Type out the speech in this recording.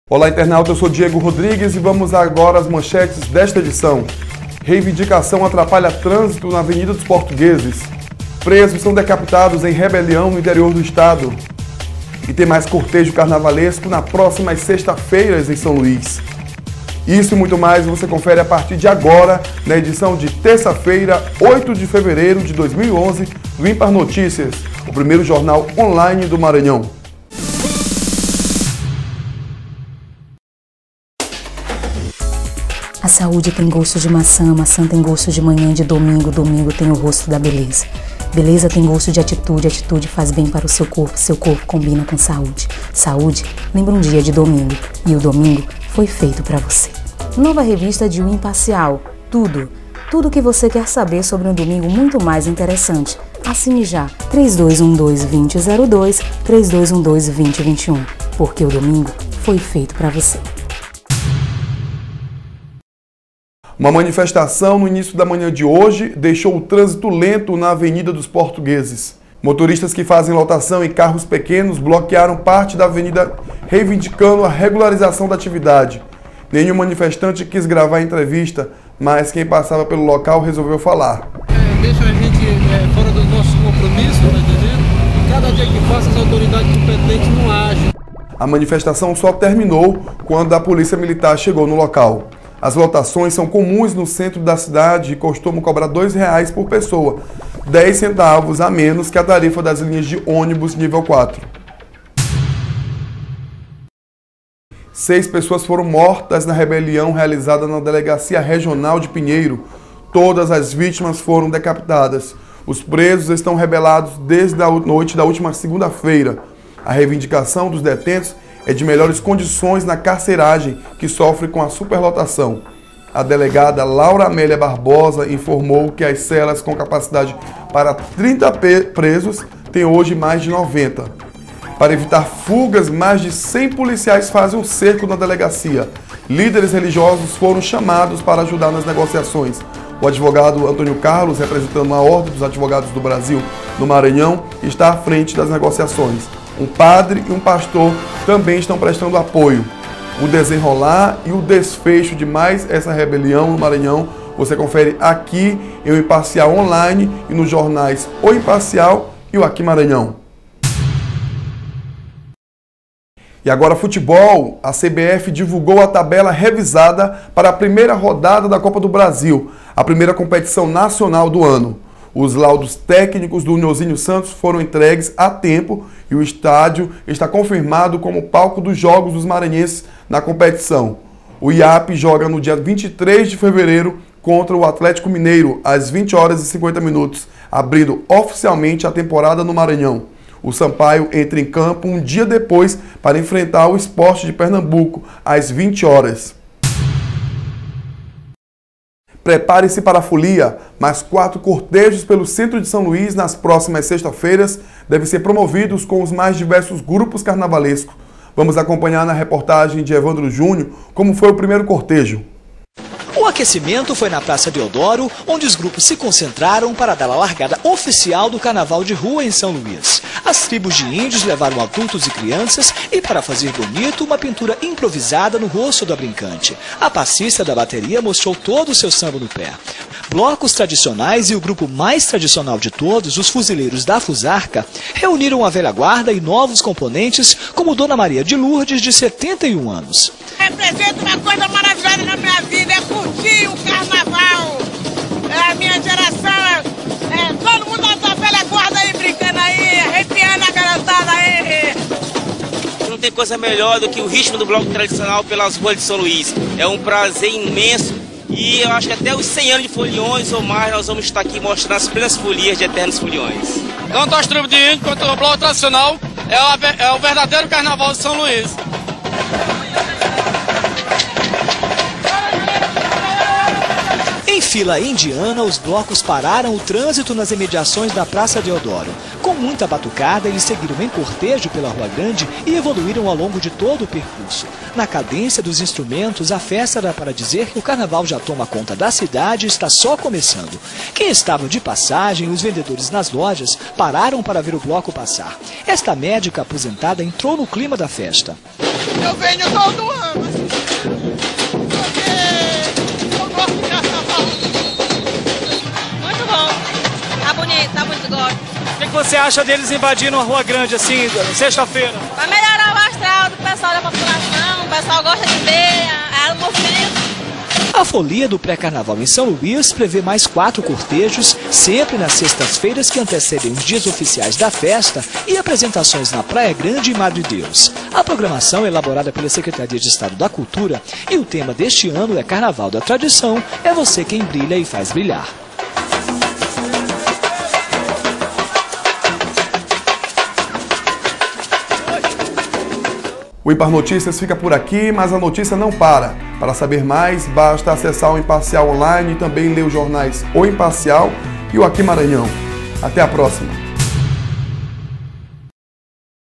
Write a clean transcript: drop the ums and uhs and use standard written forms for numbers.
Olá, internauta, eu sou Diego Rodrigues e vamos agora às manchetes desta edição. Reivindicação atrapalha trânsito na Avenida dos Portugueses. Presos são decapitados em rebelião no interior do estado. E tem mais cortejo carnavalesco na próxima sexta-feiras em São Luís. Isso e muito mais você confere a partir de agora na edição de terça-feira, 8 de fevereiro de 2011 do Ímpar Notícias, o primeiro jornal online do Maranhão. A saúde tem gosto de maçã, maçã tem gosto de manhã, de domingo, domingo tem o rosto da beleza. Beleza tem gosto de atitude, atitude faz bem para o seu corpo combina com saúde. Saúde lembra um dia de domingo e o domingo foi feito para você. Nova revista de O Imparcial, tudo o que você quer saber sobre um domingo muito mais interessante. Assine já, 3212-2002, 3212-2021, porque o domingo foi feito para você. Uma manifestação no início da manhã de hoje deixou o trânsito lento na Avenida dos Portugueses. Motoristas que fazem lotação em carros pequenos bloquearam parte da avenida reivindicando a regularização da atividade. Nenhum manifestante quis gravar a entrevista, mas quem passava pelo local resolveu falar. Deixa a gente fora dos nossos compromissos, tá entendendo? Cada dia que passa as autoridades competentes não agem. A manifestação só terminou quando a polícia militar chegou no local. As lotações são comuns no centro da cidade e costumam cobrar R$ 2,00 por pessoa, 10 centavos a menos que a tarifa das linhas de ônibus nível 4. 6 pessoas foram mortas na rebelião realizada na Delegacia Regional de Pinheiro. Todas as vítimas foram decapitadas. Os presos estão rebelados desde a noite da última segunda-feira. A reivindicação dos detentos é de melhores condições na carceragem que sofre com a superlotação. A delegada Laura Amélia Barbosa informou que as celas com capacidade para 30 presos têm hoje mais de 90. Para evitar fugas, mais de 100 policiais fazem um cerco na delegacia. Líderes religiosos foram chamados para ajudar nas negociações. O advogado Antônio Carlos, representando a Ordem dos Advogados do Brasil no Maranhão, está à frente das negociações. Um padre e um pastor também estão prestando apoio. O desenrolar e o desfecho de mais essa rebelião no Maranhão você confere aqui em O Imparcial Online e nos jornais O Imparcial e o Aqui Maranhão. E agora futebol, a CBF divulgou a tabela revisada para a primeira rodada da Copa do Brasil, a primeira competição nacional do ano. Os laudos técnicos do Niozinho Santos foram entregues a tempo e o estádio está confirmado como palco dos jogos dos maranhenses na competição. O IAP joga no dia 23 de fevereiro contra o Atlético Mineiro, às 20h50, abrindo oficialmente a temporada no Maranhão. O Sampaio entra em campo um dia depois para enfrentar o Sport de Pernambuco, às 20h. Prepare-se para a folia, mais 4 cortejos pelo centro de São Luís nas próximas sexta-feiras devem ser promovidos com os mais diversos grupos carnavalescos. Vamos acompanhar na reportagem de Evandro Júnior como foi o primeiro cortejo. O aquecimento foi na Praça Deodoro, onde os grupos se concentraram para dar a largada oficial do Carnaval de Rua em São Luís. As tribos de índios levaram adultos e crianças e, para fazer bonito, uma pintura improvisada no rosto da brincante. A passista da bateria mostrou todo o seu samba no pé. Blocos tradicionais e o grupo mais tradicional de todos, os Fuzileiros da Fusarca, reuniram a velha guarda e novos componentes, como Dona Maria de Lourdes, de 71 anos. Representa uma coisa maravilhosa na minha vida, é curtir o carnaval. É a minha geração, todo mundo da velha guarda aí brincando aí, arrepiando a garotada aí. Não tem coisa melhor do que o ritmo do bloco tradicional pelas ruas de São Luís. É um prazer imenso e eu acho que até os 100 anos de foliões ou mais nós vamos estar aqui mostrando as plenas folias de eternos foliões. Tanto as tribos de índio quanto o bloco tradicional é o verdadeiro carnaval de São Luís. fila indiana, os blocos pararam o trânsito nas imediações da Praça Deodoro. Com muita batucada, eles seguiram em cortejo pela Rua Grande e evoluíram ao longo de todo o percurso. Na cadência dos instrumentos, a festa era para dizer que o carnaval já toma conta da cidade e está só começando. Quem estava de passagem, os vendedores nas lojas, pararam para ver o bloco passar. Esta médica aposentada entrou no clima da festa. Eu venho todo ano assistir, porque eu gosto de carnaval. Muito bom, tá bonito, tá muito gosto. O que você acha deles invadindo a Rua Grande assim, sexta-feira? Vai melhorar o astral do pessoal da população, o pessoal gosta de ver, é o movimento. A folia do pré-carnaval em São Luís prevê mais 4 cortejos, sempre nas sextas-feiras que antecedem os dias oficiais da festa e apresentações na Praia Grande e Madre Deus. A programação é elaborada pela Secretaria de Estado da Cultura e o tema deste ano é Carnaval da Tradição, é você quem brilha e faz brilhar. O Impar Notícias fica por aqui, mas a notícia não para. Para saber mais, basta acessar o Imparcial Online e também ler os jornais O Imparcial e o Aqui Maranhão. Até a próxima!